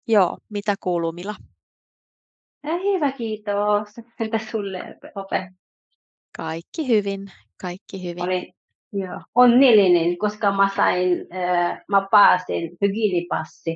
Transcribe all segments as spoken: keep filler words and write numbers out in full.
Joo, mitä kuuluu Mila? Äh, hyvä, kiitos. Entä sulle, Ope? Kaikki hyvin, kaikki hyvin. Olin joo, onnellinen, koska mä sain, äh, mä pääsin hygienipassi.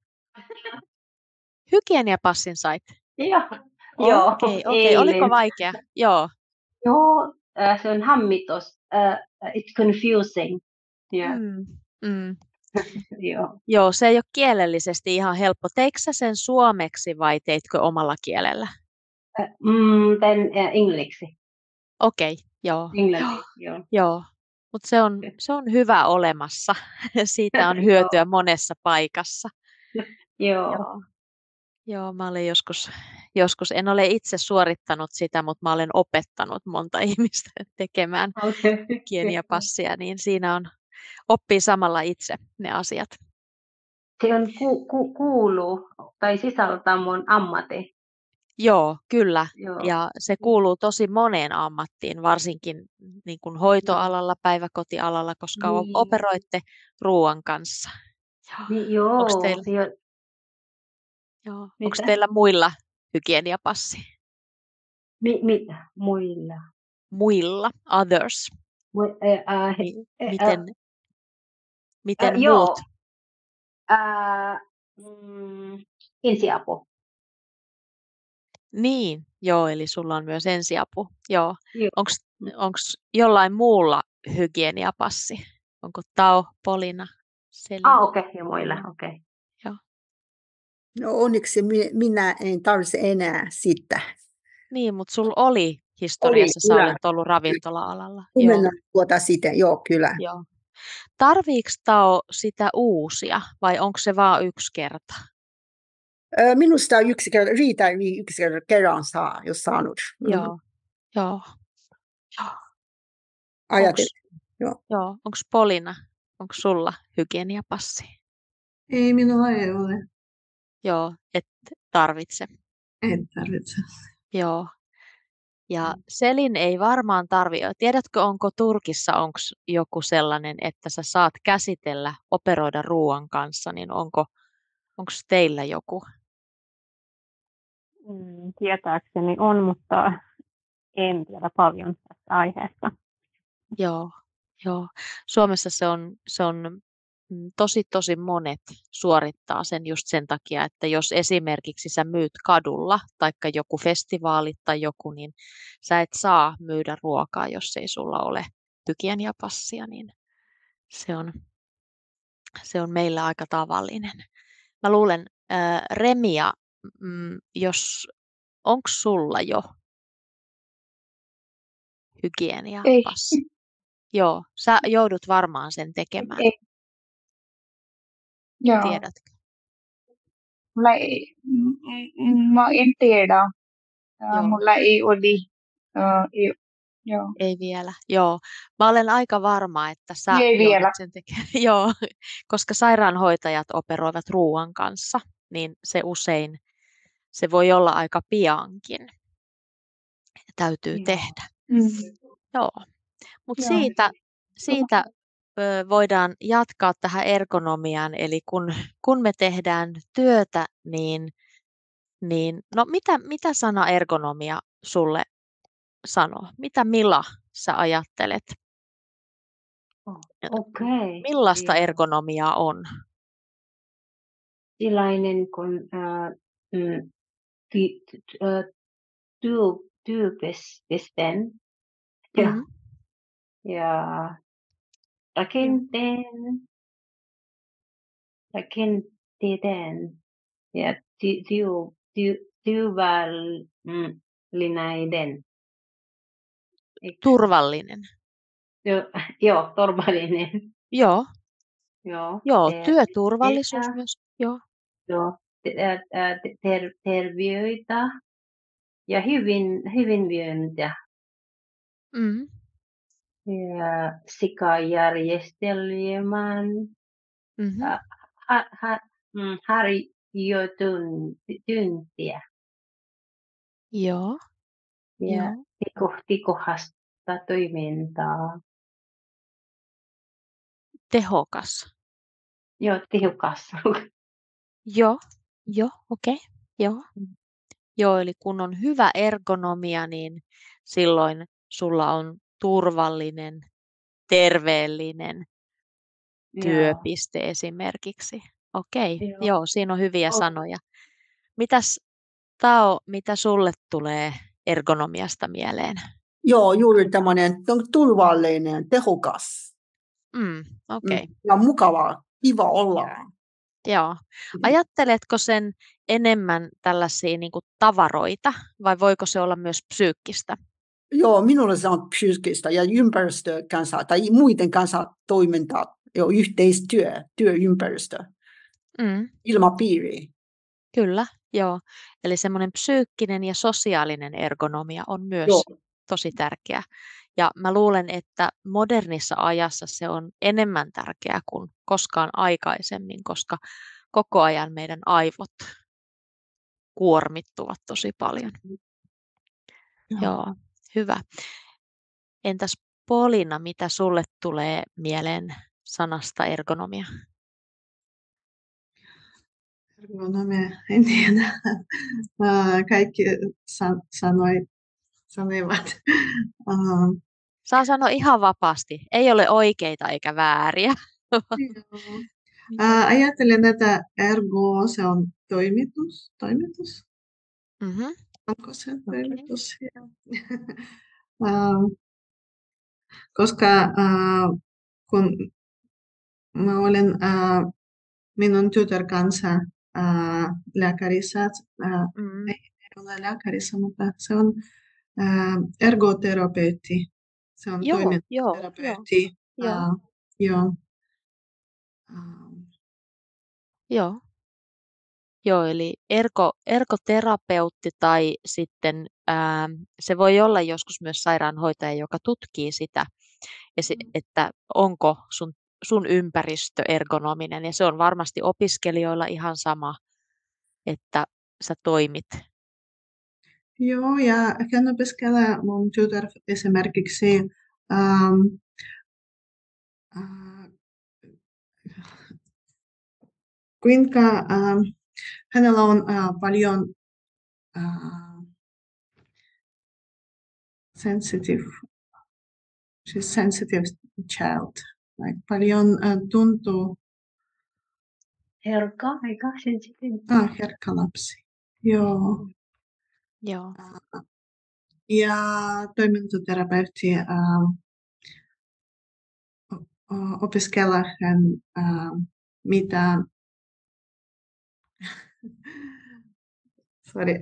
Hygieniapassin sait? Joo, joo, Okei, okei. Oliko eilen. vaikea? Joo. Joo, äh, se on hammitos. Äh, it's confusing. Yeah. Mm, mm. Joo. Joo, se ei ole kielellisesti ihan helppo. Teikö sä sen suomeksi vai teitkö omalla kielellä? Äh, mm, then äh, englanniksi. Okei, joo. Joo, Englanti, joo. joo. Mutta se on, se on hyvä olemassa. Siitä on hyötyä Joo, monessa paikassa. joo. Joo. Joo, mä olen joskus, joskus, en ole itse suorittanut sitä, mutta mä olen opettanut monta ihmistä tekemään Okay. hygieniapassia, niin siinä on, oppii samalla itse ne asiat. Se on ku, ku, kuulu tai sisältää mun ammatti. Joo, kyllä. Joo. Ja se kuuluu tosi moneen ammattiin, varsinkin niin kuin Joo. hoitoalalla, päiväkotialalla, koska o- Niin, operoitte ruoan kanssa. Joo. niin Onko joo, teillä, joo. joo, onko Mitä? teillä muilla hygieniapassi? Mi, mitä? Muilla. Muilla, others. Mu, äh, äh, Mi- äh, äh, miten, äh, miten muut? joo. Äh, mm, ensiapu. Niin, joo, eli sulla on myös ensiapu. Joo. Joo. Onko jollain muulla hygieniapassi? Onko Tao, Polina, Ah, Selin? okei, okay, ja muilla, okei. Okay. Joo. No onneksi mi- minä en tarvitse enää sitä. Niin, mutta sulla oli Oli historiassa, sä kyllä. olet ollut ravintola-alalla. Joo, Kymmenen vuotta sitten, joo kyllä. joo. Tarviiko Tao sitä uusia vai onko se vain yksi kerta? Ö, Minusta yksi kerta, riitä yksi kerta kerran saa, jos saanut. Mm. Joo, joo. Joo. Ajattelin. Onks, Joo. joo, onko Polina, onko sulla hygieniapassi? Ei minulla ei ole. Joo, et tarvitse. En tarvitse. Joo. Ja Selin ei varmaan tarvi. Tiedätkö, onko Turkissa onko joku sellainen, että sä saat käsitellä, operoida ruoan kanssa, niin onko onko teillä joku? Mm, tietääkseni on, mutta en tiedä paljon tästä aiheesta. Joo, joo. Suomessa se on, se on mm, tosi tosi monet suorittaa sen just sen takia, että jos esimerkiksi sä myyt kadulla, taikka joku festivaali tai joku, niin sä et saa myydä ruokaa, jos ei sulla ole hygieniapassia, niin se on, se on meillä aika tavallinen. Mä luulen, äh, Remia, mm, jos, onko sulla jo Ei, hygieniapassi? Joo, sä joudut varmaan sen tekemään, ei, joo. tiedätkö? Mulla ei, m- m- mä en tiedä. Ää, Joo, Mulla ei oli. Ää, ei, joo. ei vielä. Joo, mä olen aika varma, että sä Ei joudut vielä. sen tekemään. Joo, koska sairaanhoitajat operoivat ruoan kanssa, niin se usein, se voi olla aika piankin. Täytyy Joo. tehdä. Mm, Joo, mutta joo. siitä, siitä ö, voidaan jatkaa tähän ergonomiaan, eli kun, kun me tehdään työtä, niin, niin no mitä, mitä sana ergonomia sulle sanoo? Mitä Mila sä ajattelet? Oh, okei. Okay. Millaista Joo. ergonomiaa on? Sellainen kun äh, mm, ty, ty, äh, työ, työpisten ja, Mm, ja joo. rakenteen, rakenteiden ja ty, työ, ty, työvälineiden. Eikö? Turvallinen. Joo, joo, turvallinen. Joo, Joo, joo, ter, työturvallisuus ter, myös. Joo. joo, ter, ter, terveyttä ja hyvin, hyvinvointia. Mm, Ja sikajärjestelmän mm-hmm. äh, ha, ha, mm, harjoituntia Joo, ja joo. teko, tekohasta toimintaa. Tehokas. Joo, tehokas. Joo, Joo, okei. Okay. Joo. Joo, eli kun on hyvä ergonomia, niin silloin sulla on turvallinen, terveellinen Joo. työpiste esimerkiksi. Okei, okay. Joo. Joo, siinä on hyviä Oh. sanoja. Mitäs Tao, mitä sulle tulee ergonomiasta mieleen? Joo, juuri tämmöinen turvallinen, tehokas Mm, okei. Okay. mm, ja mukava, kiva olla. Joo. Ajatteletko sen enemmän tällaisia niin kuin tavaroita vai voiko se olla myös psyykkistä? Joo, minulle se on psyykkistä ja ympäristö kanssa tai muiden kanssa toiminta, jo yhteistyö, työympäristö, Mm, ilmapiiri. kyllä, joo. Eli semmoinen psyykkinen ja sosiaalinen ergonomia on myös Joo. tosi tärkeä. Ja mä luulen, että modernissa ajassa se on enemmän tärkeää kuin koskaan aikaisemmin, koska koko ajan meidän aivot kuormittuvat tosi paljon. Joo. Joo, hyvä. Entäs Polina, mitä sulle tulee mieleen sanasta ergonomia? Ergonomia, en tiedä. Ää, Kaikki san- sanoi, sanoivat. Aa, Saa sanoa ihan vapaasti. Ei ole oikeita eikä vääriä. joo. Ää, Ajattelen, että ergo se on toimitus. Toimitus? Mm-hmm. Onko se Okei. toimitus? Joo. Ää, Koska ää, kun mä olen ää, minun tytär kanssa ää, lääkärissä, ää, Mm. ei ole lääkärissä, mutta se on ää, ergoterapeutti. Se on Joo, joo, joo, toimintaterapeutti. joo, Ää, Joo. Ää, joo. Joo, eli ergo, ergoterapeutti tai sitten ää, se voi olla joskus myös sairaanhoitaja, joka tutkii sitä, esi- että onko sun, sun ympäristö ergonominen. Ja se on varmasti opiskelijoilla ihan sama, että sä toimit. Joo, ja hän opiskelee mun tytär esimerkiksi ähm, äh, kuinka ähm, hänellä on äh, paljon äh, sensitive, she's sensitive child, like paljon äh, tuntuu, Herkka, aika sensitive. ah, herkkä lapsi. Joo. Joo, Ja toimintaterapeutti äh, o- opiskelee hän äh, mitä sorry.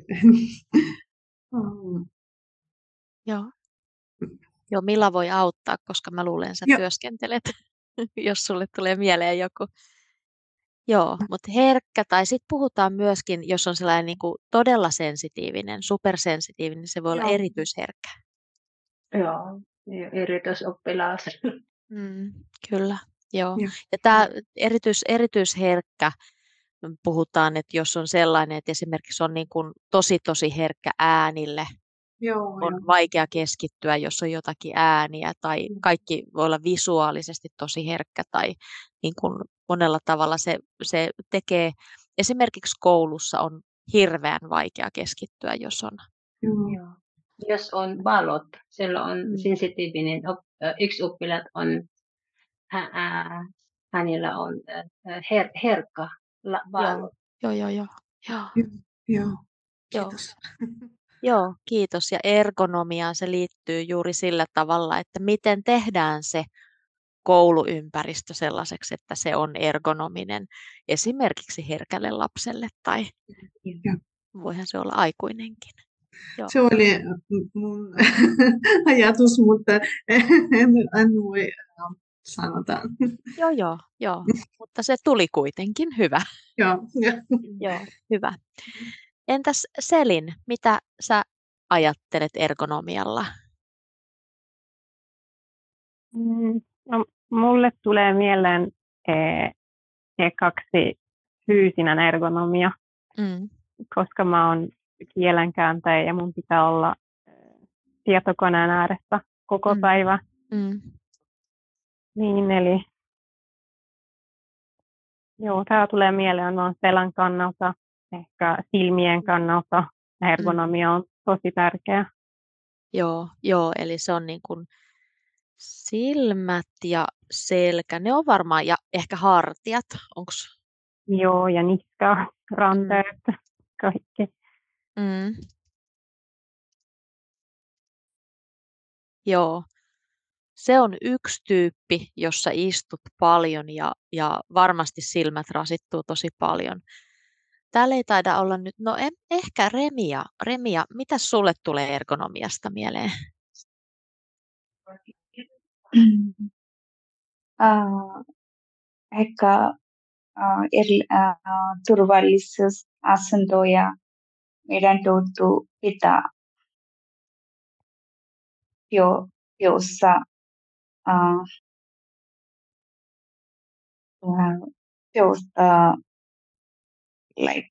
Um, joo. Joo, Milla voi auttaa, koska mä luulen, sä Joo. työskentelet, jos sulle tulee mieleen joku. Joo, mutta herkkä, tai sitten puhutaan myöskin, jos on sellainen niin kuin todella sensitiivinen, supersensitiivinen, se voi olla Joo. erityisherkkä. Joo, ja erityisoppilas. Mm, kyllä, joo. Joo. Ja tämä erityis, erityisherkkä, puhutaan, että jos on sellainen, että esimerkiksi on niin kuin tosi tosi herkkä äänille, Joo, on joo. vaikea keskittyä, jos on jotakin ääniä, tai kaikki voi olla visuaalisesti tosi herkkä, tai niin kuin monella tavalla se, se tekee, esimerkiksi koulussa on hirveän vaikea keskittyä, jos on. Joo. Joo. Jos on valot, silloin on Mm. sensitiivinen. Op, ö, yksi oppilaat on, hä, ää, hänellä on ö, her, herkka la, valot. Joo, joo, joo. Joo, Joo, joo. joo. Kiitos. Joo, kiitos. Ja ergonomiaan se liittyy juuri sillä tavalla, että miten tehdään se kouluympäristö sellaiseksi, että se on ergonominen esimerkiksi herkälle lapselle tai Joo. voihan se olla aikuinenkin. Joo, Se oli mun ajatus, mutta en, en voi äh, sanota. joo, joo, joo. Mutta se tuli kuitenkin hyvä. Joo, joo. Joo, hyvä. Entäs Selin, mitä sä ajattelet ergonomialla? Mm, no, mulle tulee mieleen eh, ekaksi fyysinen ergonomia, Mm. koska mä oon kielenkääntäjä ja mun pitää olla eh, tietokoneen ääressä koko Mm. päivä. Mm. Niin, eli joo, tämä tulee mieleen noin selän kannalta ehkä silmien kannalta ergonomia on tosi tärkeä. Joo, joo, eli se on niin kuin silmät ja selkä, ne on varmaan, ja ehkä hartiat, onks? Joo, ja niska, ranteet, kaikki. Mm. Joo, se on yksi tyyppi, jossa istut paljon ja, ja varmasti silmät rasittuu tosi paljon. Täällä ei taida olla nyt, no en, ehkä Remia. Remia, mitä sulle tulee ergonomiasta mieleen? Uh, ehkä uh, eri, uh, turvallisuusasentoja meidän täytyy pitää jo, jossa uh, josta like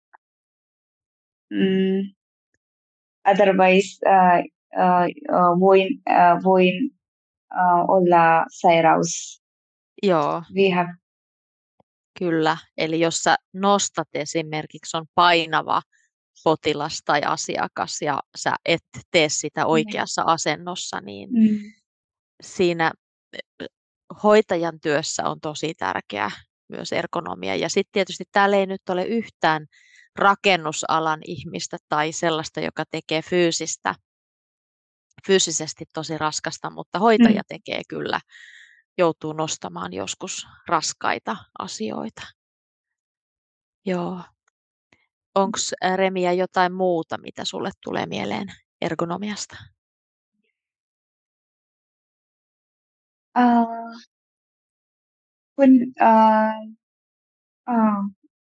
mm, otherwise uh, uh, uh, voin, uh, voin uh, olla sairaus. Joo, We have kyllä. Eli jos sä nostat esimerkiksi, on painava potilas tai asiakas ja sä et tee sitä oikeassa asennossa, niin mm, siinä hoitajan työssä on tosi tärkeä myös ergonomia. Ja sitten tietysti täällä ei nyt ole yhtään rakennusalan ihmistä tai sellaista, joka tekee fyysistä, fyysisesti tosi raskasta, mutta hoitaja mm. tekee kyllä, joutuu nostamaan joskus raskaita asioita. Joo. Onko Remia jotain muuta, mitä sulle tulee mieleen ergonomiasta? Uh, kun uh, uh,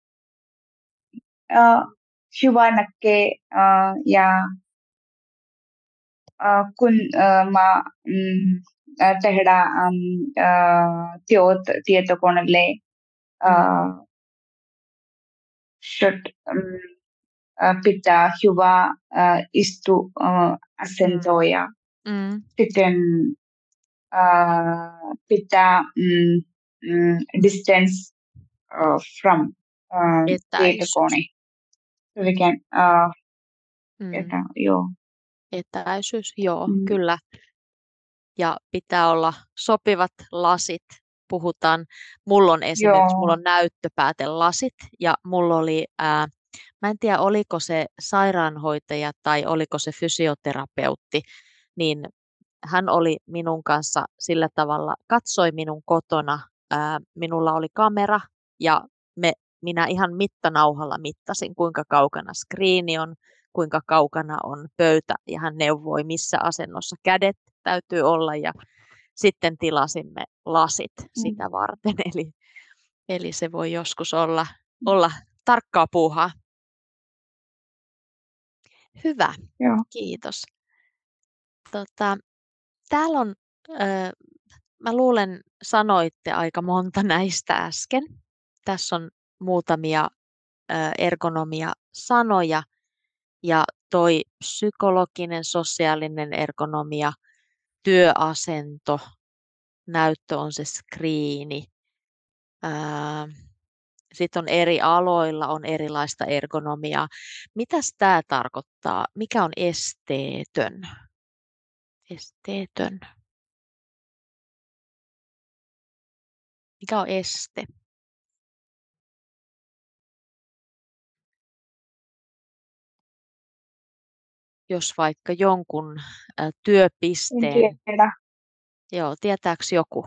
uh, hyvä näkee uh, ja uh, kun uh, mä mm, uh, tehdään um, uh, työt tietokoneelle uh, should um, uh, pitää hyvä uh, istu uh, asentoja. Mm. Sitten uh, pitää mm, mm, distance uh, from uh, Etäisyys. tietokone. So we can, uh, Mm. etä, joo. Etäisyys, joo, Mm. kyllä. Ja pitää olla sopivat lasit. Puhutaan, mulla on esimerkiksi, Joo. mulla on näyttöpäätelasit ja mulla oli, ää, mä en tiedä oliko se sairaanhoitaja tai oliko se fysioterapeutti, niin hän oli minun kanssa sillä tavalla, katsoi minun kotona, ää, minulla oli kamera ja me, minä ihan mittanauhalla mittasin, kuinka kaukana skriini on, kuinka kaukana on pöytä ja hän neuvoi, missä asennossa kädet täytyy olla ja sitten tilasimme lasit sitä varten, eli, eli se voi joskus olla, olla tarkkaa puuhaa. Hyvä, Joo. kiitos. Tota, täällä on, äh, mä luulen, sanoitte aika monta näistä äsken. Tässä on muutamia äh, ergonomia-sanoja ja toi psykologinen, sosiaalinen ergonomia, työasento, näyttö on se skriini. Sitten on eri aloilla on erilaista ergonomiaa. Mitäs tämä tarkoittaa? Mikä on esteetön? Esteetön. Mikä on este? Jos vaikka jonkun ä, En työpisteen, tiedä. joo, tietääkö joku?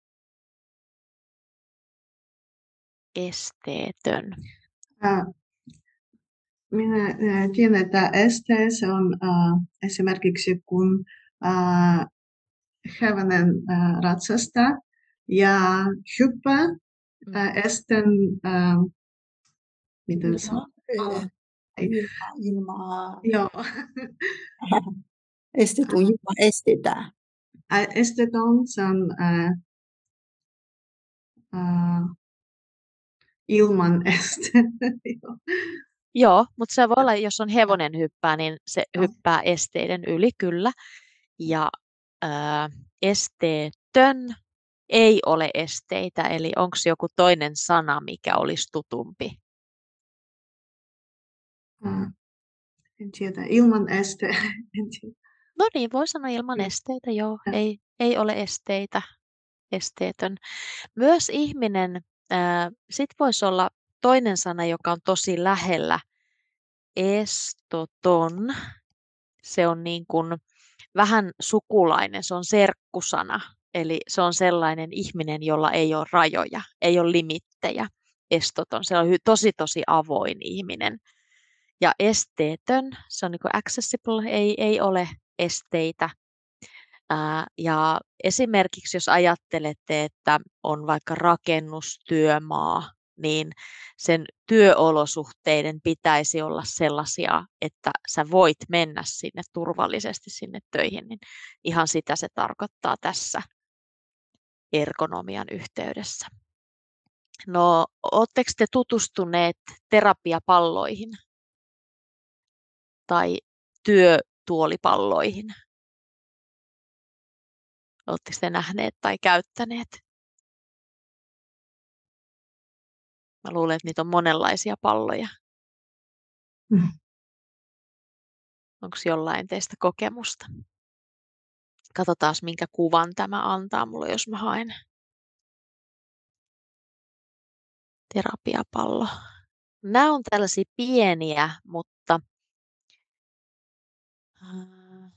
Esteetön. Ää, Minä ää, tiedän, että este se on ää, esimerkiksi kun ää, hevonen ää, ratsastaa ja hyppää Mm. ää, esten, ää, miten se on? Ilma, ilma, ilma. Joo. Estetun ilma estetään. Ää, Esteton se on ää, ää, ilman este. Joo. Joo, mutta se voi olla, jos on hevonen hyppää, niin se Joo. hyppää esteiden yli, kyllä. Ja ää, esteetön ei ole esteitä, eli onko joku toinen sana, mikä olisi tutumpi? Ää, en tiedä, ilman este. En tiedä. No niin, voi sanoa ilman Joo. esteitä, joo. Ja. Ei, ei ole esteitä, esteetön. Myös ihminen, ää, sit voisi olla toinen sana, joka on tosi lähellä, estoton. Se on niin kuin vähän sukulainen, se on serkkusana. Eli se on sellainen ihminen, jolla ei ole rajoja, ei ole limittejä. Estoton, se on hy- tosi tosi avoin ihminen. Ja esteetön, se on niin kuin accessible, ei, ei ole esteitä. Ää, ja esimerkiksi jos ajattelette, että on vaikka rakennustyömaa, niin sen työolosuhteiden pitäisi olla sellaisia, että sä voit mennä sinne turvallisesti sinne töihin, niin ihan sitä se tarkoittaa tässä ergonomian yhteydessä. No, ootteko te tutustuneet terapiapalloihin tai työtuolipalloihin? Oletteko te nähneet tai käyttäneet? Mä luulen, että niitä on monenlaisia palloja. Mm. Onko jollain teistä kokemusta? Katsotaan, minkä kuvan tämä antaa mulle, jos mä haen terapiapallo. Nämä on tällaisia pieniä, mutta äh,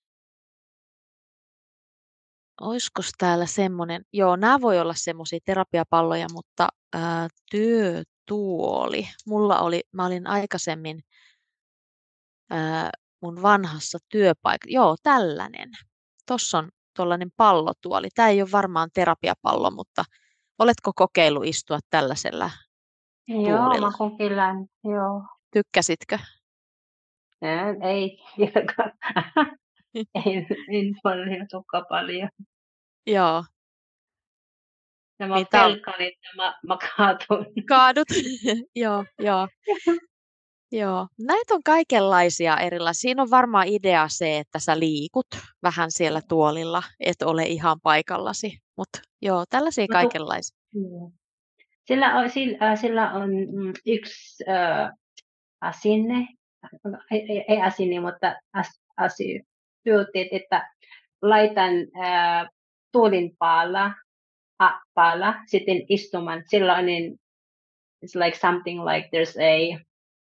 olisiko täällä semmoinen, joo, nämä voi olla semmoisia terapiapalloja, mutta äh, työtuoli. Mulla oli, mä olin aikaisemmin äh, mun vanhassa työpaikassa, joo, tällainen. Tuossa on tuollainen pallotuoli. Tämä ei ole varmaan terapiapallo, mutta oletko kokeillut istua tällaisella Joo, tuolilla? mä kokeilen. Joo. Tykkäsitkö? Ää, Ei, vieläkään. en, en paljon tukka paljon. Joo. Ja mä Niin tää on pelkään, että mä, mä kaatun. kaadut. Joo, joo, joo. Näitä on kaikenlaisia erilaisia. Siinä on varmaan idea se, että sä liikut vähän siellä tuolilla, et ole ihan paikallasi. Mutta joo, tällaisia No, tu- kaikenlaisia. Joo. Sillä on, sillä, sillä on mm, yksi äh, asenne, ei, ei, ei asenne, mutta as, asy, työtet, että laitan äh, tuolin päällä, a, päällä, sitten istuman. Sellainen, it's like something like there's a,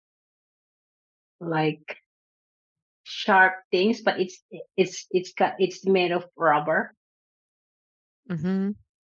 like sharp things, but it's, it's, it's, got- it's made of rubber. Mm-hmm.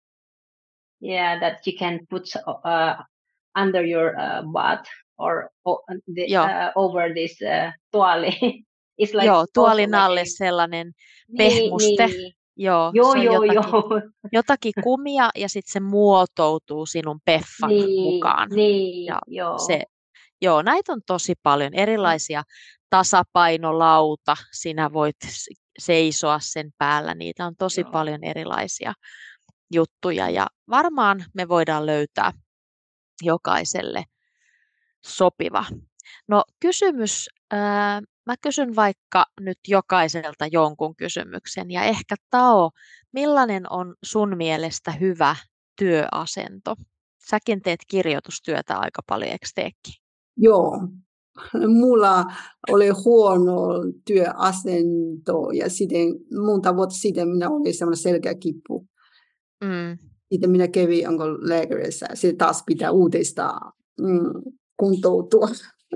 Yeah, that you can put uh, under your uh, butt or o- the, Joo, uh, over this uh, tuoli. It's like joo, also tuolin like alle a sellainen niin, pehmuste. niin. Joo, Joo, se on joo, jotakin, joo. jotakin kumia ja sitten se muotoutuu sinun peffan Niin, mukaan. niin, Ja joo. se, joo, näitä on tosi paljon erilaisia. Tasapainolauta, sinä voit s- seisoa sen päällä. Niitä on tosi Joo. paljon erilaisia juttuja ja varmaan me voidaan löytää jokaiselle sopiva. No kysymys, ää, mä kysyn vaikka nyt jokaiselta jonkun kysymyksen ja ehkä Tao, millainen on sun mielestä hyvä työasento? Säkin teet kirjoitustyötä aika paljon, eikö teekin? Joo. Mulla oli huono työasento ja sitten monta vuotta sitten minä olin semmoinen selkäkippu. Mm. Sitten minä kävin onko lääkärissä. Sitten taas pitää uudestaan mm, kuntoutua.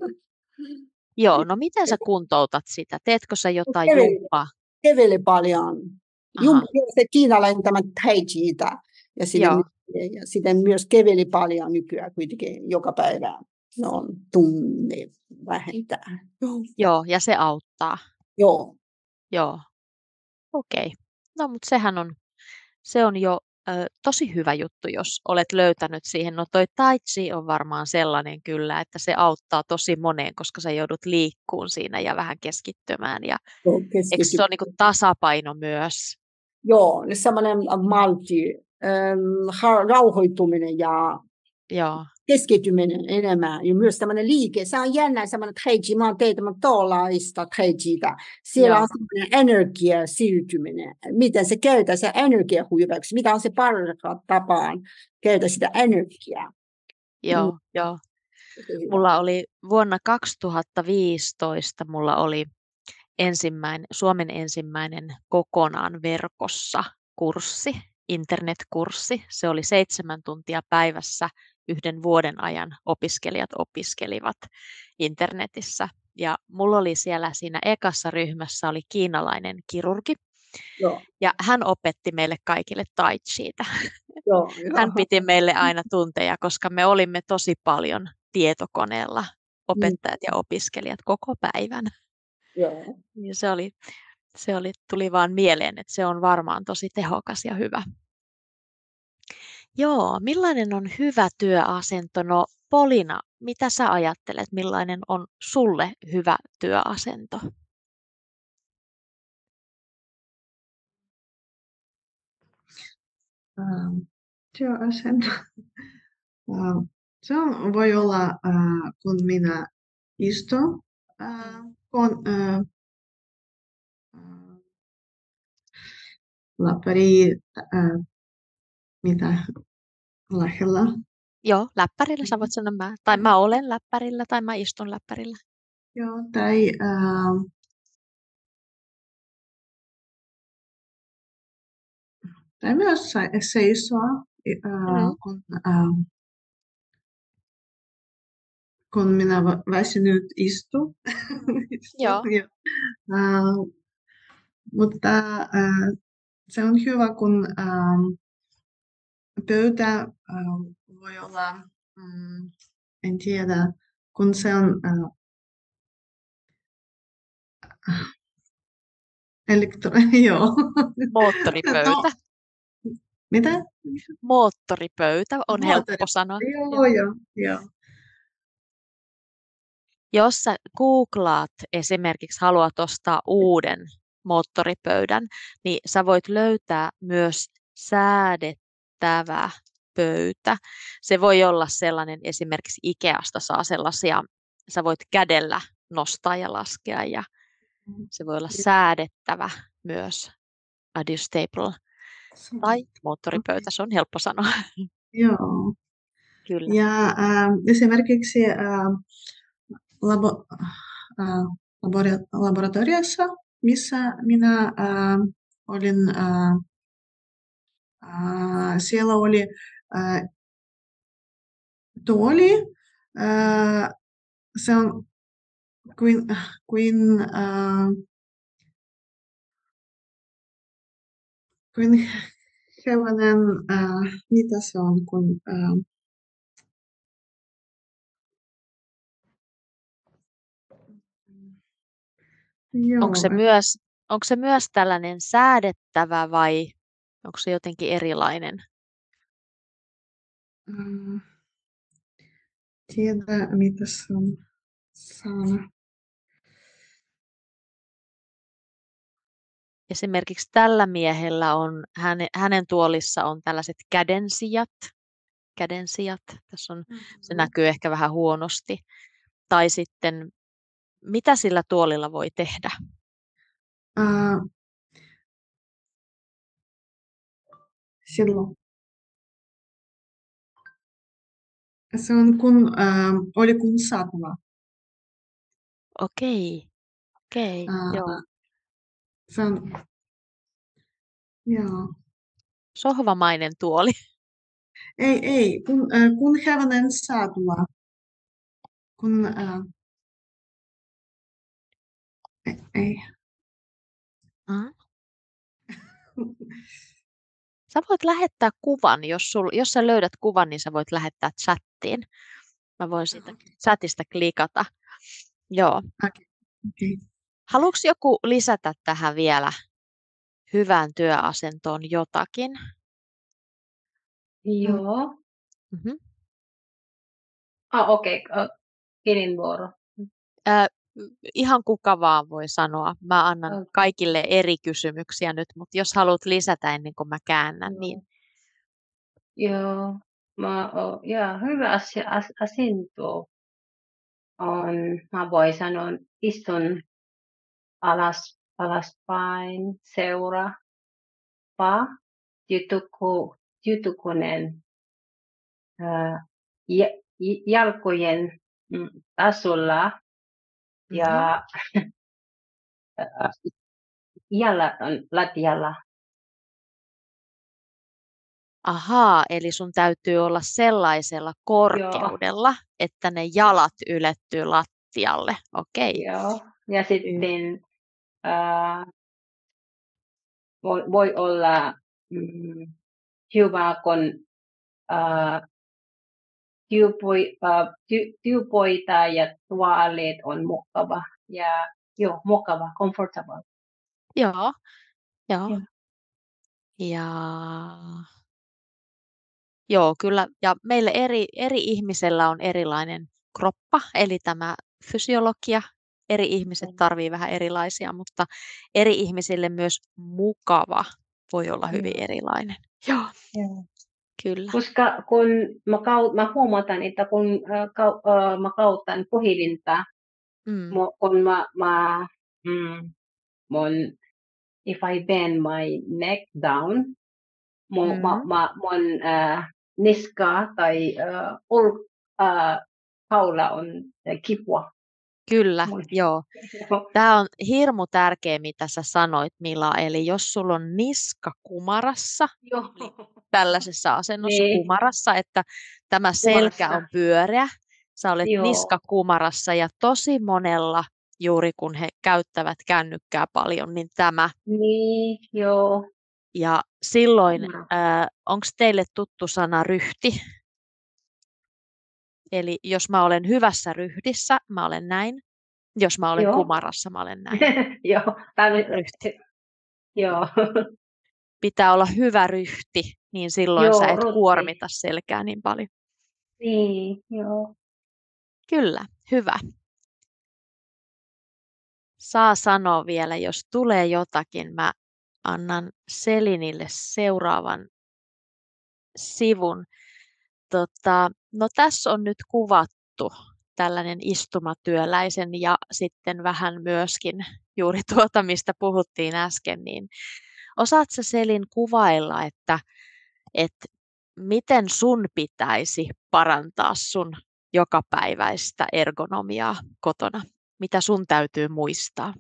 Joo, no miten sä kuntoutat sitä? Teetkö sä jotain Kävele, jumppaa? kävele paljon. Aha, Jumpa se kiinalainen tämä tai chiitä. Ja sitten, joo, ja sitten myös käveli paljon nykyään kuitenkin joka päivä. No tunne vähentää. Joo. joo, ja se auttaa. Joo. Joo, okei. No, mutta sehän on, se on jo ö, tosi hyvä juttu, jos olet löytänyt siihen. No toi tai chi on varmaan sellainen kyllä, että se auttaa tosi moneen, koska sä joudut liikkuun siinä ja vähän keskittymään. Ja Joo, eikö keskity. se ole niin tasapaino myös? Joo, semmoinen maltti, ähm, rauhoittuminen ja Joo, keskittyminen enemmän. Ja myös tämmöinen liike. Se on jännä semmoinen tai chi. Mä oon tehnyt tuollaista tai chitä. Siellä joo, on semmoinen energia siirtyminen. Miten se käytä se energia hyväksi? Mitä on se parhaat tapaan käytä sitä energiaa? Mm. joo, joo. Mulla oli vuonna kaksituhattaviisitoista mulla oli ensimmäinen, Suomen ensimmäinen kokonaan verkossa kurssi, internetkurssi. Se oli seitsemän tuntia päivässä yhden vuoden ajan opiskelijat opiskelivat internetissä. Ja mulla oli siellä siinä ekassa ryhmässä oli kiinalainen kirurgi. Joo. Ja hän opetti meille kaikille tai chiitä. Joo, Hän joo. piti meille aina tunteja, koska me olimme tosi paljon tietokoneella, opettajat ja opiskelijat koko päivän. Joo. Niin se oli, se oli, tuli vaan mieleen, että se on varmaan tosi tehokas ja hyvä. Joo, millainen on hyvä työasento? No Polina, mitä sä ajattelet, millainen on sulle hyvä työasento? Ähm, työasento. Ähm, se on, voi olla, äh, kun minä istun, äh, kun äh, äh, läppäri, äh, mitä lähellä. Joo, läppärillä sä voit sanoa mä, tai mä olen läppärillä, tai mä istun läppärillä. Joo, tai äh, tai myös se- seisoa, äh, Mm. kun, äh, kun minä va- väsynyt istu. Istu, Joo. ja, äh, mutta äh, se on hyvä, kun äh, pöytä äh, voi olla, mm, en tiedä, kun se on äh, elektro... Joo. Moottoripöytä. No, mitä? Moottoripöytä on Moottori- helppo sanoa. Joo, joo, joo. Jos sä googlaat esimerkiksi haluat ostaa uuden moottoripöydän, niin sä voit löytää myös säädettävä pöytä. Se voi olla sellainen, esimerkiksi Ikeasta saa sellaisia, sä voit kädellä nostaa ja laskea, ja se voi olla säädettävä myös, adjustable, tai moottoripöytä, se on helppo sanoa. Joo. Kyllä. Ja äh, esimerkiksi äh, labo, äh, labora- laboratoriossa, missä minä äh, olin, äh, äh, siellä oli äh, tuoli. Äh, se on kuin, kuin, äh, kuin hevonen, äh, mitä se on, kun äh, joo, Onko se myös, onko se myös tällainen säädettävä vai onko se jotenkin erilainen? äh, tiedä mitä se on sana. Esimerkiksi tällä miehellä on, häne, hänen tuolissa on tällaiset kädensijat. Kädensijat. Tässä on, se näkyy ehkä vähän huonosti. Tai sitten, mitä sillä tuolilla voi tehdä? Äh, silloin. Se on kun, äh, oli kun satula. Okei, okei, Äh, joo. se on, joo. Sohvamainen tuoli. Ei, ei, kun, äh, kun hevonen satula. Kun, äh, ei, ei. Ah. Sä voit lähettää kuvan, jos, sul, jos sä löydät kuvan, niin sä voit lähettää chattiin. Mä voin siitä chatista klikata. Joo. Okei. Okay. Haluatko joku lisätä tähän vielä hyvään työasentoon jotakin? Joo. Mm-hmm. Ah, okei. Okay. Kenen vuoro? Äh, ihan kuka vaan voi sanoa. Mä annan Okay. kaikille eri kysymyksiä nyt, mutta jos haluat lisätä ennen kuin mä käännän, Joo. niin... Joo. Mä, oh, ja, hyvä asia, as, asento on, mä voin sanoa, istun alas, alaspäin, seuraava, jutuku, jutukunen, ää, jalkojen mm, tasolla Mhm. ja jalat on lattialla. Ahaa, eli sun täytyy olla sellaisella Joo, korkeudella, että ne jalat ylettyy lattialle. Okei. joo. Ja Y- sitten äh, voi, voi olla mm, hyvä, kun äh, työpoi, äh, ty, työpöytä ja tualet on mukava. Ja joo, mukava, comfortable. Joo, joo. Joo. Ja joo, kyllä. Ja meille eri, eri ihmisellä on erilainen kroppa, eli tämä fysiologia. Eri ihmiset tarvii vähän erilaisia, mutta eri ihmisille myös mukava voi olla hyvin Joo. erilainen. Joo, Joo. kyllä. Koska kun mä, kau, mä huomataan, että kun äh, kau, äh, mä kautan puhelinta, Mm. mo, kun mä, mä mm, mun, if I bend my neck down, mun, Mm. mä, mä, mun äh, niska tai äh, ol, äh, kaula on äh, kipua. Kyllä, Mun. joo. Joo. Tämä on hirmu tärkeä, mitä sä sanoit, Mila. Eli jos sulla on niska kumarassa, Joo. eli tällaisessa asennossa Niin, kumarassa, että tämä selkä kumarassa. on pyöreä, sä olet Joo. niska kumarassa ja tosi monella, juuri kun he käyttävät kännykkää paljon, niin tämä. Niin, joo. Ja silloin, Kumara. äh, onko teille tuttu sana ryhti? Eli jos mä olen hyvässä ryhdissä, mä olen näin. Jos mä olen Joo. kumarassa, mä olen näin. Joo. Tämä- Ryhti. Joo. Pitää olla hyvä ryhti, niin silloin sä Joo, et rutti. kuormita selkää niin paljon. Niin, joo. Kyllä, hyvä. Saa sanoa vielä, jos tulee jotakin, mä annan Selinille seuraavan sivun. Tota, no tässä on nyt kuvattu tällainen istumatyöläisen ja sitten vähän myöskin juuri tuota, mistä puhuttiin äsken, niin osaatko sä, Selin, kuvailla, että, että miten sun pitäisi parantaa sun jokapäiväistä ergonomiaa kotona? Mitä sun täytyy muistaa?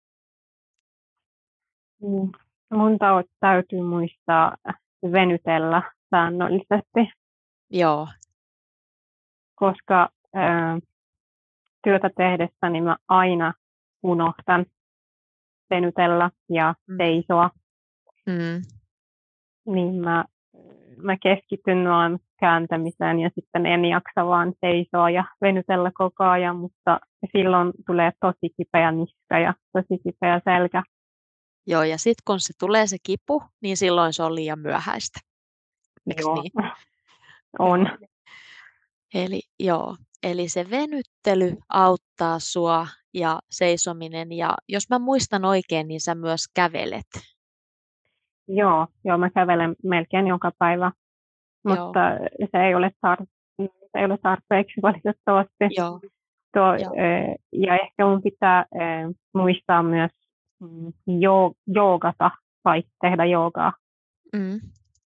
Mm. Mun tau- täytyy muistaa venytellä säännöllisesti, Joo, koska ää, työtä tehdessäni mä aina unohtan venytellä ja Mm. seisoa, mm, niin mä, mä keskityn vaan kääntämiseen ja sitten en jaksa vaan seisoa ja venytellä koko ajan, mutta silloin tulee tosi kipeä niska ja tosi kipeä selkä. joo, ja sitten kun se tulee se kipu, niin silloin se on liian myöhäistä. Eiks Joo, niin? on. Joo. Eli, joo, eli se venyttely auttaa sua ja seisominen. Ja jos mä muistan oikein, niin sä myös kävelet. Joo, joo, mä kävelen melkein joka päivä, Joo, mutta se ei ole, tar- se ei ole tarpeeksi valitettavasti. joo, Tuo, joo. eh, ja ehkä mun pitää eh, muistaa myös mm, jo- joogata tai tehdä joogaa. Mm.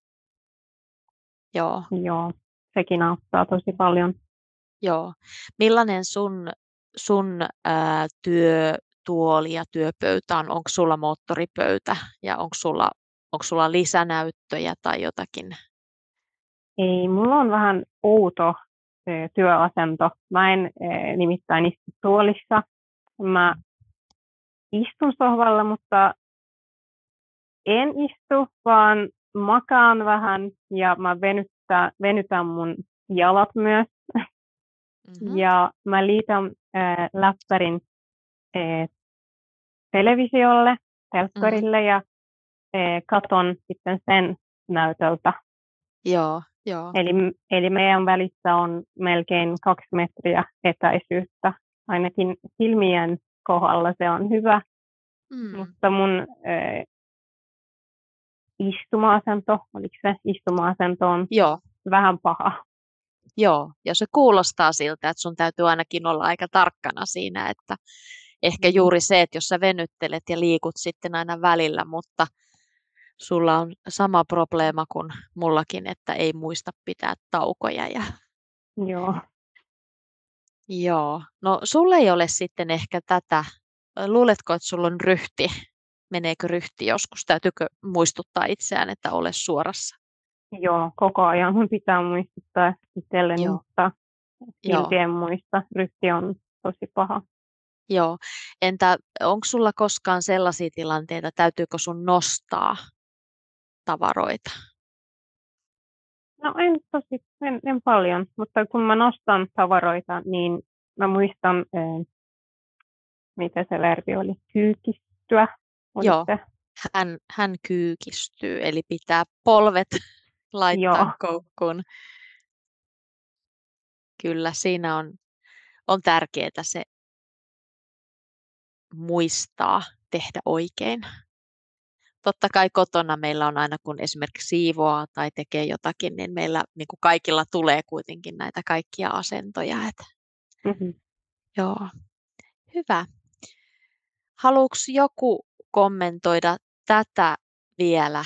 Joo, Joo, sekin auttaa tosi paljon. joo. Millainen sun, sun ää, työtuoli ja työpöytä on? Onko sulla moottoripöytä ja onko sulla, onko sulla lisänäyttöjä tai jotakin? Ei, mulla on vähän outo eh, työasento. Mä en eh, nimittäin istu tuolissa. Mä istun sohvalla, mutta en istu, vaan makaan vähän ja mä venytän, venytän mun jalat myös. Mm-hmm. Ja mä liitän äh, läppärin äh, televisiolle, telkkarille Mm-hmm. ja äh, katon sitten sen näytöltä. Joo, joo. Eli, eli meidän välissä on melkein kaksi metriä etäisyyttä. Ainakin silmien kohdalla se on hyvä, Mm. mutta mun äh, istuma-asento, oliko se istuma-asento on Joo, vähän paha. joo. Ja se kuulostaa siltä, että sun täytyy ainakin olla aika tarkkana siinä, että ehkä juuri se, että jos sä venyttelet ja liikut sitten aina välillä, mutta sulla on sama probleema kuin mullakin, että ei muista pitää taukoja. Ja, Joo. Joo. No sulle ei ole sitten ehkä tätä. Luuletko, että sulla on ryhti? Meneekö ryhti joskus? Täytyykö muistuttaa itseään, että ole suorassa? Joo, koko ajan mun pitää muistuttaa itselleni, Joo. mutta Joo. silti en muista. Ryhti on tosi paha. Joo. Entä onko sulla koskaan sellaisia tilanteita, täytyykö sun nostaa tavaroita? No en tosi, en, en paljon, mutta kun mä nostan tavaroita, niin mä muistan, eh, mitä se verbi oli, kyykistyä. Oliko Joo. se? Hän, hän kyykistyy, eli pitää polvet laittaa Joo. koukkuun. Kyllä, siinä on, on tärkeää se muistaa tehdä oikein. Totta kai kotona meillä on aina, kun esimerkiksi siivoaa tai tekee jotakin, niin meillä niin kuin kaikilla tulee kuitenkin näitä kaikkia asentoja. Että, Mhm. joo, hyvä. Haluatko joku kommentoida tätä vielä?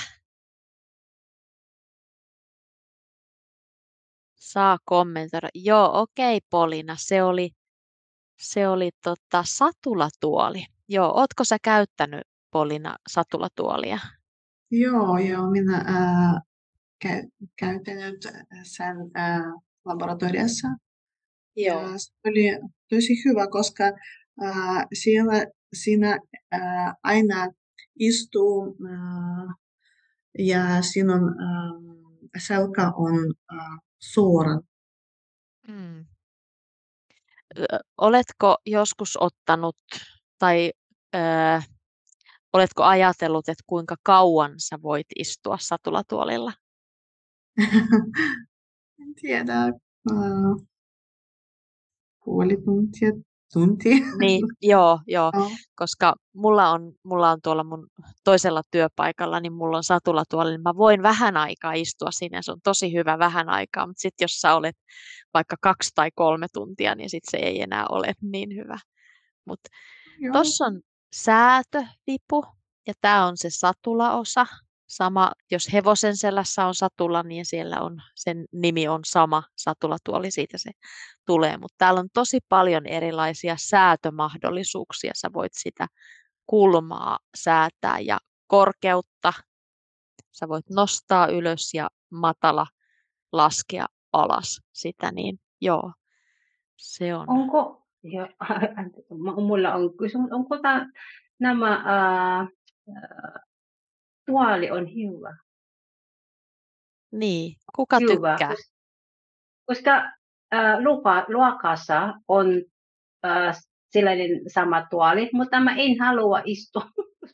Saa kommentoida. Joo, okei, Polina, se oli, se oli tota, satulatuoli. Joo, ootko sä käyttänyt, Polina, satulatuolia? Joo, joo, minä ää, käy, käytänyt sen ää, laboratoriossa. Ja Joo. se oli tosi hyvä, koska ää, siellä siinä ää, aina istuu ää, ja sinun ää, selkä on ää, suora. Mm. Ö, Oletko joskus ottanut tai ö, oletko ajatellut, että kuinka kauan sä voit istua satulatuolilla? En tiedä, ää, puoli tuntia, tunti. Niin, joo, joo, Joo. koska mulla on, mulla on tuolla mun toisella työpaikalla, niin mulla on satulatuoli, niin mä voin vähän aikaa istua siinä, se on tosi hyvä vähän aikaa, mutta sitten jos sä olet vaikka kaksi tai kolme tuntia, niin sitten se ei enää ole niin hyvä. Mutta Joo. tuossa on säätövipu, ja tämä on se satulaosa. Sama, jos hevosen selässä on satula, niin siellä on, sen nimi on sama satulatuoli, siitä se tulee. Mutta täällä on tosi paljon erilaisia säätömahdollisuuksia. Sä voit sitä kulmaa säätää ja korkeutta. Sä voit nostaa ylös ja matala laskea alas sitä, niin joo, se on. Onko, jo, anteeksi, mu- mulla on kysymys, onko tämä, nämä ää, ää, tuoli on hyvä? Niin, kuka Hyvä, tykkää? kos- koska ää, lupa, luokassa on ää, sellainen sama tuoli, mutta mä en halua istua.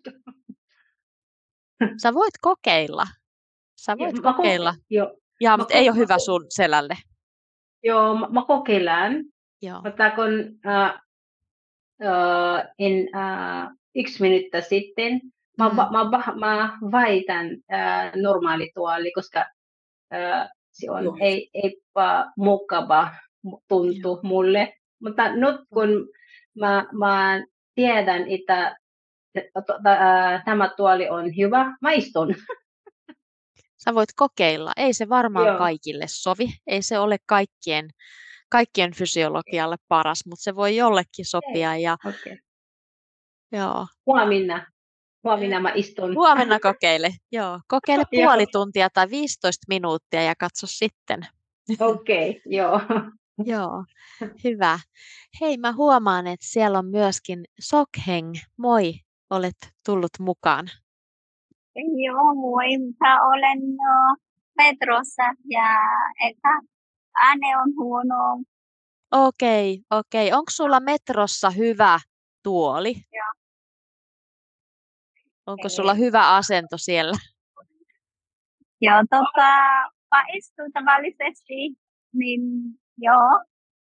Sä voit kokeilla. Sä Joo, voit mä, kokeilla. koke, joo, Ja, mä, mutta ei ko, ole mä, hyvä ko- sun selälle. joo, mä, mä kokeilen, Joo. mutta kun ää, ää, en, ää, yksi minuutta sitten, mä, Mm. mä, mä, mä vaihdan ää, normaali tuoli, koska ää, se on Joo. ei, epä mukava tuntuu mulle. Mutta nyt kun mä, mä tiedän, että ää, tämä tuoli on hyvä, mä istun. Sä voit kokeilla. Ei se varmaan Joo, kaikille sovi. Ei se ole kaikkien, kaikkien fysiologialle paras, mutta se voi jollekin sopia. Ja, okei. joo. Huomenna, huomenna mä istun. Huomenna kokeile. Joo. Kokeile Joo, puoli tuntia tai viisitoista minuuttia ja katso sitten. okei, joo. Joo, hyvä. Hei, mä huomaan, että siellä on myöskin Sokheng. Moi, olet tullut mukaan. Joo, moi. Mä olen ö, metrossa ja ehkä ääni on huono. Okei, okei. Onko sulla metrossa hyvä tuoli? Ja, Onko sulla hyvä asento siellä? ja tota, mä istun tavallisesti, niin joo.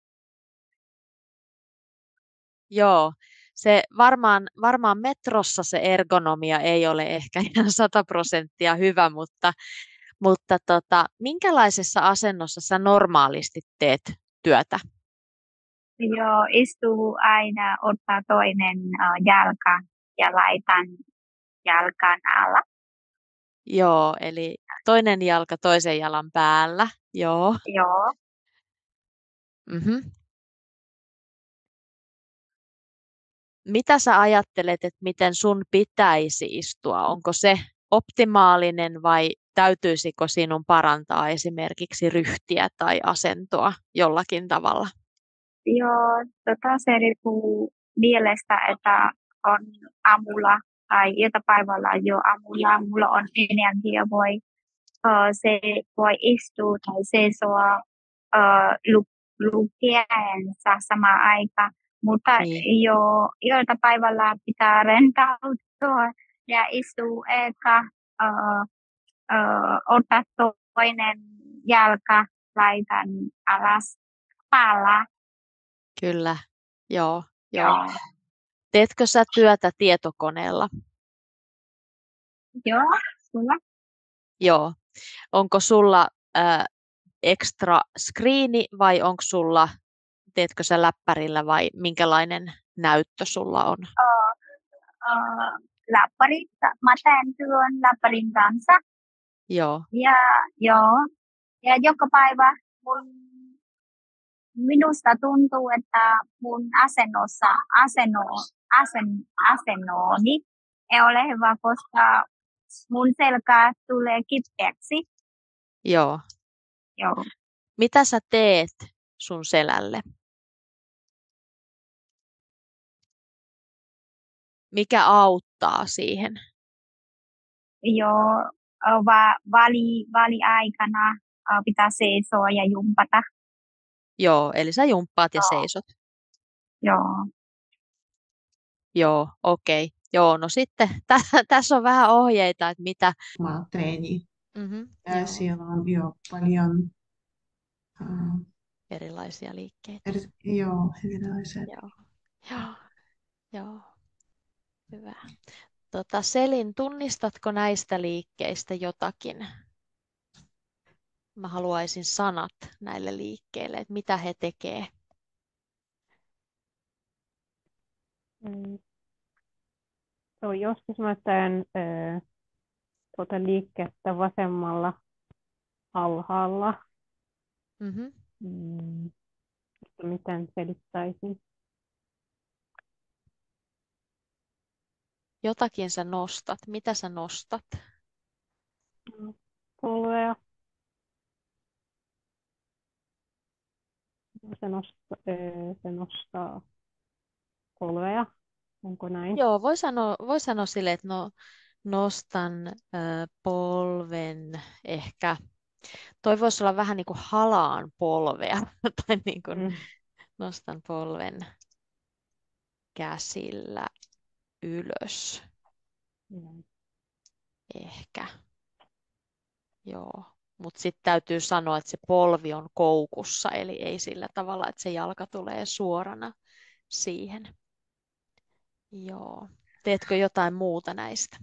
Joo. Se varmaan, varmaan metrossa se ergonomia ei ole ehkä ihan sata prosenttia hyvä, mutta, mutta tota, minkälaisessa asennossa sä normaalisti teet työtä? Joo, istuu aina, ottaa toinen ö, jalka ja laitan jalkan alla. Joo, eli toinen jalka toisen jalan päällä. Joo. Joo, Mhm. mitä sä ajattelet, että miten sun pitäisi istua? Onko se optimaalinen vai täytyisikö sinun parantaa esimerkiksi ryhtiä tai asentoa jollakin tavalla? Joo, tota se riippuu mielestä, että on aamulla tai iltapäivällä jo aamulla, mulla on energia, voi, uh, se voi istua tai seisoa uh, lu, lukiensa sama aika, mutta Niin. jo iltapäivällä pitää rentautua ja istua eka, uh, uh, ottaa toinen jalka, laitan alas päällä. Kyllä, joo, joo. Joo. Teetkö sä työtä tietokoneella? Joo, sulla. Joo. Onko sulla äh, extra screeni vai onko sulla, teetkö sä läppärillä vai minkälainen näyttö sulla on? Uh, uh, läppäri, mä teen työn läppärin kanssa. Joo, Ja, joo. Ja joka päivä mun, minusta tuntuu, että mun asennossa, asenno, asen, asennoni ei ole hyvä, koska mun selkä tulee kipeäksi. joo. Joo. Mitä sä teet sun selälle? Mikä auttaa siihen? Joo, va, vali, valiaikana uh, pitää seisoa ja jumpata. Joo, eli sä jumppaat ja Joo. seisot. Joo. Joo, okei. Okay. Joo, no sitten tä- tässä on vähän ohjeita, että mitä. Oma treeni. Mm-hmm, Ja joo, siellä on jo paljon uh, erilaisia liikkeitä. eri, joo, erilaiset. Joo, joo, joo. Hyvä. Tota, Selin, tunnistatko näistä liikkeistä jotakin? Mä haluaisin sanat näille liikkeille, että mitä he tekee. Mm. So, joskus mä teen äh, tuota liikettä vasemmalla alhaalla. Mm-hmm. Mm. Miten selittäisin? Jotakin sä nostat. Mitä sä nostat? Polvea. Se nostaa, se nostaa polvea. Onko näin? Joo, voi sanoa, voi sanoa silleen, että no, nostan ö, polven ehkä. Toi voisi olla vähän niin kuin halaan polvea. tai niin kuin Mm. nostan polven käsillä ylös. Mm. Ehkä. Joo. Mutta sitten täytyy sanoa, että se polvi on koukussa, eli ei sillä tavalla, että se jalka tulee suorana siihen. Joo. Teetkö jotain muuta näistä?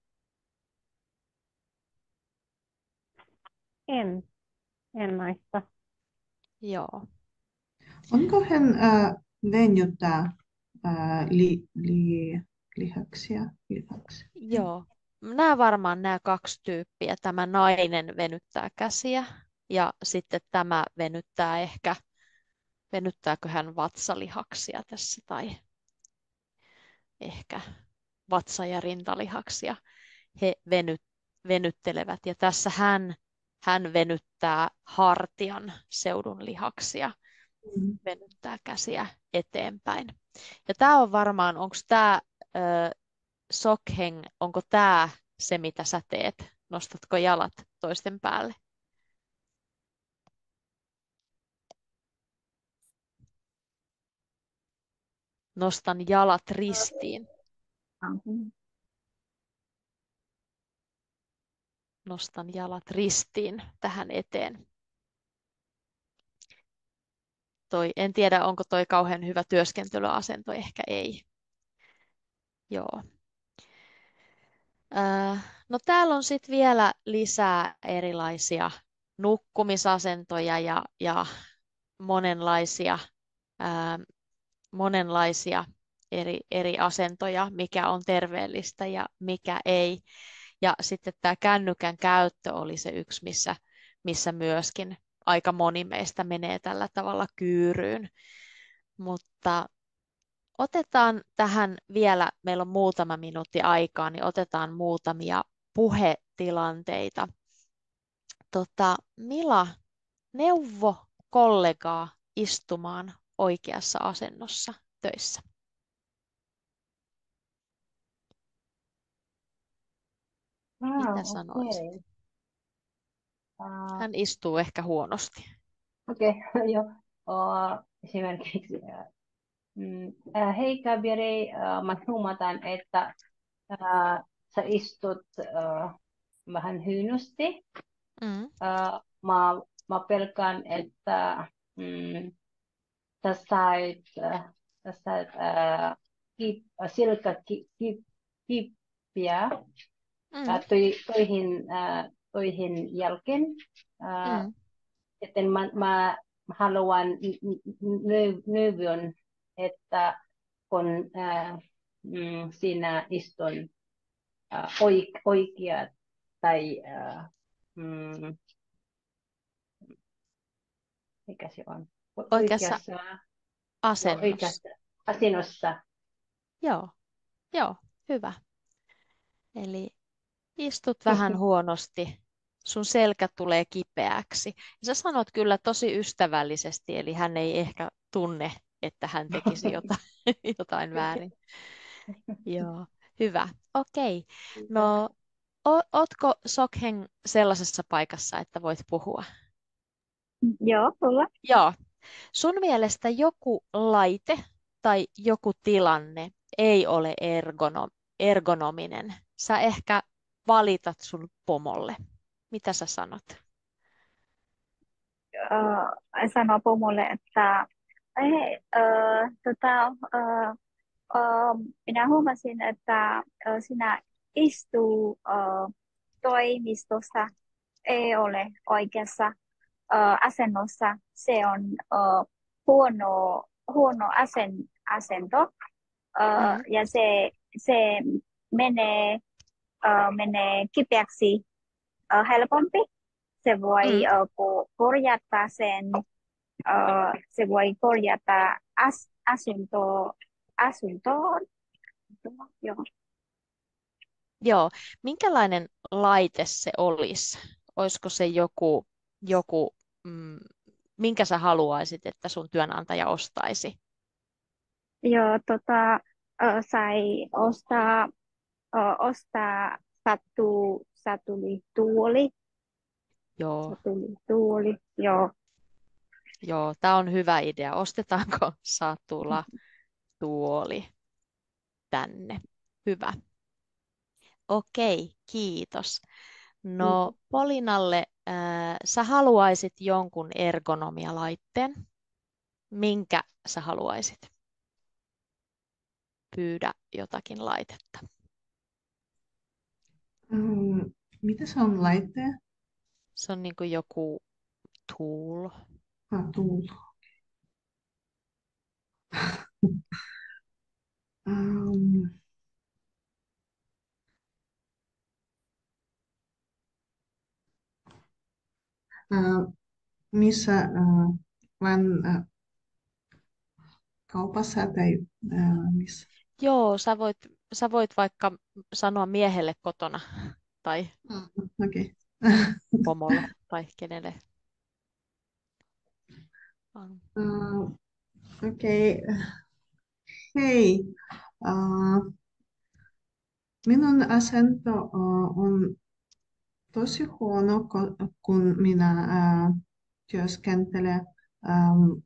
En. En näistä. Joo. Onko hän äh, venyttää äh, li, li, lihaksia? lihaksia? Joo. Nämä varmaan nämä kaksi tyyppiä. Tämä nainen venyttää käsiä ja sitten tämä venyttää ehkä, venyttääkö hän vatsalihaksia tässä tai ehkä vatsa- ja rintalihaksia. He venyt, venyttelevät ja tässä hän, hän venyttää hartian seudun lihaksia, Mm. venyttää käsiä eteenpäin. Ja tämä on varmaan, onko tämä Sokheng, onko tämä se, mitä sä teet? Nostatko jalat toisten päälle? Nostan jalat ristiin. Mhm. Nostan jalat ristiin tähän eteen. Toi, en tiedä, onko toi kauhean hyvä työskentelyasento, ehkä ei. Joo. Äh, no täällä on sitten vielä lisää erilaisia nukkumisasentoja ja, ja monenlaisia, ää, monenlaisia eri, eri asentoja, mikä on terveellistä ja mikä ei. Ja sitten tämä kännykän käyttö oli se yksi, missä, missä myöskin aika moni meistä menee tällä tavalla kyyryyn. Mutta Otetaan tähän vielä, meillä on muutama minuutti aikaa, niin otetaan muutamia puhetilanteita. Tota, Mila, neuvo kollegaa istumaan oikeassa asennossa töissä. Mitä Ah, sanoisit? okei. Ah, Hän istuu ehkä huonosti. okei, joo. Oh, esimerkiksi, äh, mm, äh, hei Kabiri, äh, mä huomataan, että äh, sä istut äh, vähän hyynosti. Mm. Äh, mä, mä pelkään, että mm, sä sait, äh, sä sait äh, kip, äh, silkka ki, ki, kippiä Mm. äh, toi, toihin, äh, toihin jälkeen. Äh, Mm. Joten mä, mä haluan neu- neuvon, että kun äh, mm, sinä istun äh, oik, oikea tai äh, mm, mikä se on, O- Oikeassa oikeassa, joo, asennossa. oikeassa asennossa. Joo, joo, hyvä. Eli istut vähän huonosti, sun selkä tulee kipeäksi. Ja sä sanot kyllä tosi ystävällisesti, eli hän ei ehkä tunne, että hän tekisi jotain, jotain väärin. Joo, hyvä. Okei. No, o- ootko Sokhen sellaisessa paikassa, että voit puhua? Joo, kyllä. Joo. Sun mielestä joku laite tai joku tilanne ei ole ergono- ergonominen. Sä ehkä valitat sun pomolle. Mitä sä sanot? Äh, sanoo pomolle, että hei, äh, tota, äh, äh, minä huomasin, että äh, sinä istuu äh, toimistossa, ei ole oikeassa äh, asennossa. Se on äh, huono, huono asen, asento äh, Mm. ja se, se menee, äh, menee kipeäksi äh, helpompi. Se voi Mm. äh, ko- korjata sen, äh, se voi korjata as, asunto, asuntoon. Joo. Joo. Minkälainen laite se olisi? Olisiko se joku, joku mm, minkä sä haluaisit, että sun työnantaja ostaisi? Joo, tota, äh, sai ostaa, äh, ostaa satu, satulituoli. Joo, Satulituoli, joo. joo, tämä on hyvä idea. Ostetaanko satula tuoli tänne? Hyvä. Okei, kiitos. No Polinalle, äh, sä haluaisit jonkun ergonomialaitteen. Minkä sä haluaisit? Pyydä jotakin laitetta. Mm, mitä se on laite? Se on niin kuin joku tool. Ah, tool. Um, äh, missä äh, vaan äh, kaupassa tai äh, missä? Joo, sä voit, sä voit vaikka sanoa miehelle kotona tai Mm, okei. pomolle tai kenelle vaan. Uh, okei. Hei. Uh, minun asento uh, on tosi huono, ko- kun minä uh, työskentelen um,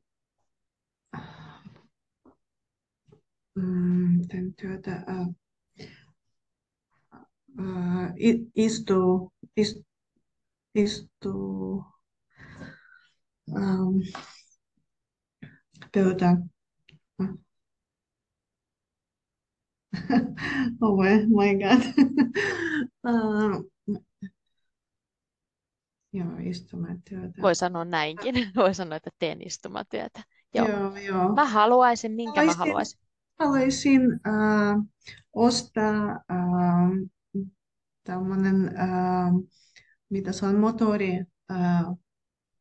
mm, teen työtä. Uh, uh, i- istuu, is, istuu um, pöytä. Oh my, my God. uh, joo, istumatyötä. Voi sanoa näinkin. Voi sanoa, että teen istumatyötä. Joo. Joo, joo. Mä haluaisin, minkä mä Haluaisin, haluaisin? haluaisin äh, ostaa äh, tämmöinen, äh, mitä se on, motori äh,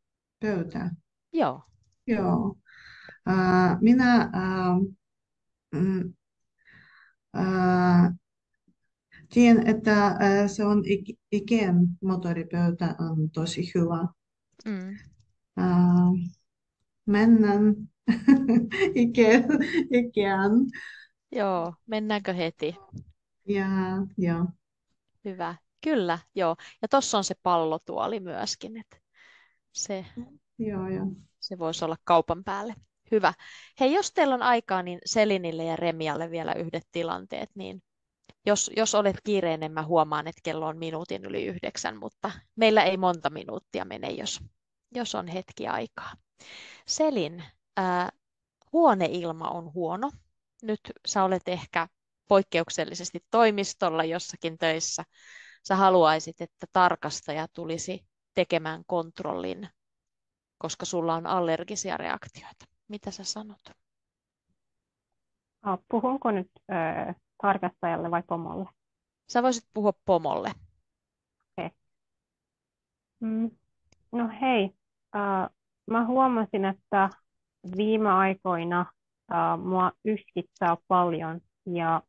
pöytä. Joo. Joo. Äh, minä äh, mm, ää, tiedän, että ää, se on Ik- Ikean moottoripöytä on tosi hyvä. Mm. Ää, mennään Ikean. Ikean. Joo, mennäänkö heti? Ja, ja. Hyvä. Kyllä, joo. Ja tuossa on se pallotuoli myöskin, että se, Joo, joo. se voisi olla kaupan päälle. Hyvä. Hei, jos teillä on aikaa, niin Selinille ja Remialle vielä yhdet tilanteet, niin jos, jos olet kiireinen, mä huomaan, että kello on minuutin yli yhdeksän, mutta meillä ei monta minuuttia mene, jos, jos on hetki aikaa. Selin, ää, huoneilma on huono. Nyt sä olet ehkä poikkeuksellisesti toimistolla jossakin töissä. Sä haluaisit, että tarkastaja tulisi tekemään kontrollin, koska sulla on allergisia reaktioita. Mitä sä sanot? Ah, puhunko nyt äh, tarkastajalle vai pomolle? Sä voisit puhua pomolle. Okei. Mm. No hei, äh, mä huomasin, että viime aikoina äh, mua yskittää paljon ja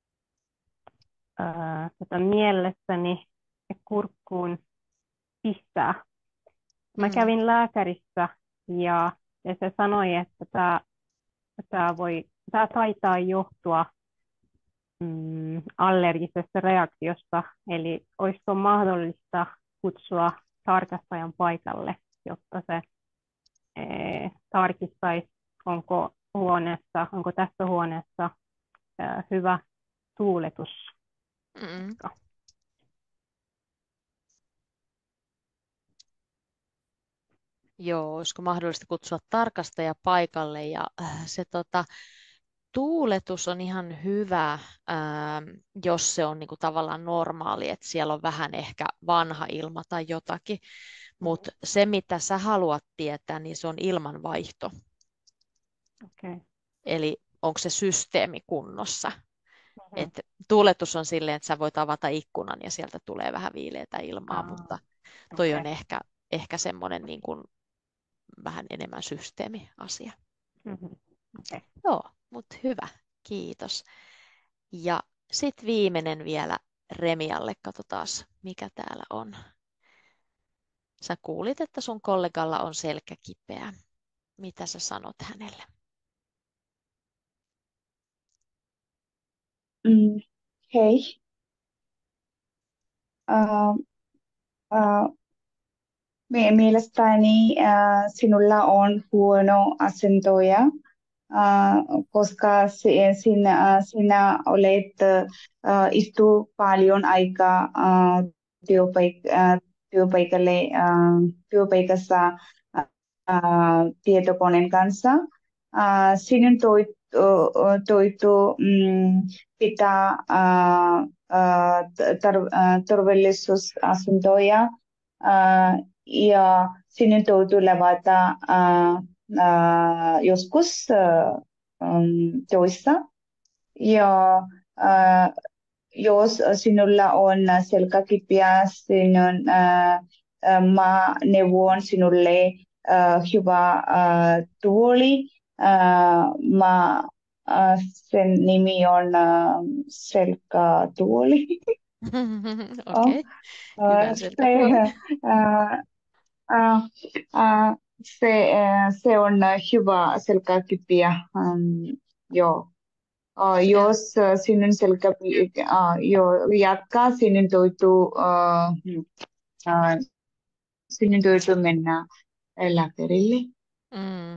äh, tota, mielessäni ja kurkkuun pistää. Mä Mm. kävin lääkärissä ja, ja se sanoi, että tämä tämä voi, tämä taitaa johtua mm, allergisesta reaktiosta, eli olisiko mahdollista kutsua tarkastajan paikalle, jotta se ee, tarkistaisi, onko huoneessa, onko tässä huoneessa ää, hyvä tuuletus. Mm. Joo, olisiko mahdollista kutsua tarkastaja paikalle ja äh, se tota, tuuletus on ihan hyvä, ähm, jos se on niinku tavallaan normaali, että siellä on vähän ehkä vanha ilma tai jotakin, mutta se mitä sä haluat tietää, niin se on ilmanvaihto. Okay. Eli onko se systeemi kunnossa? Mm-hmm. Et tuuletus on silleen, että sä voit avata ikkunan ja sieltä tulee vähän viileätä ilmaa, Ah, mutta toi okay. on ehkä, ehkä semmoinen niin kuin vähän enemmän systeemiasia. Mm-hmm. Okay. Joo, mutta hyvä. Kiitos. Ja sitten viimeinen vielä Remialle. Katsotaan, mikä täällä on. Sä kuulit, että sun kollegalla on selkä kipeä. Mitä sä sanot hänelle? Mm, hei. Uh, uh, me- mielestäni uh, sinulla on huono asento, ja, uh, koska si- sinä, sinä olet uh, istu paljon aikaa uh, työpaik- uh, työpaikalle, uh, työpaikassa uh, tietokoneen kanssa. Uh, sinun toi, uh, toitu mm, pitää uh, uh, tar- uh, turvallisuusasuntoja uh, ja sinun täytyy levätä uh, uh, joskus uh, um, töissä. Ja uh, jos sinulla on selkäkipeä, sinun uh, uh, mä neuvon sinulle uh, hyvä uh, tuoli. Uh, mä, uh, sen nimi on uh, selkätuoli. Okei, okay. Hyvä Uh, selkätuoli. uh, uh, uh, se, uh, se on hyvä selkäkipeä. Um, joo. Uh, jos uh, sinun selkä uh, jo jatkaa, sinun täytyy uh, uh, sinun täytyy mennä lääkärille. Mm.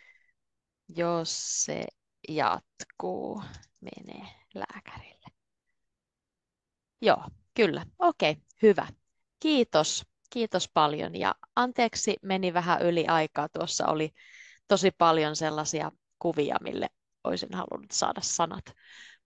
Jos se jatkuu, menee lääkärille. Joo, kyllä. Okei, hyvä. Kiitos. Kiitos paljon. Ja anteeksi, meni vähän yli aikaa. Tuossa oli tosi paljon sellaisia kuvia, mille olisin halunnut saada sanat.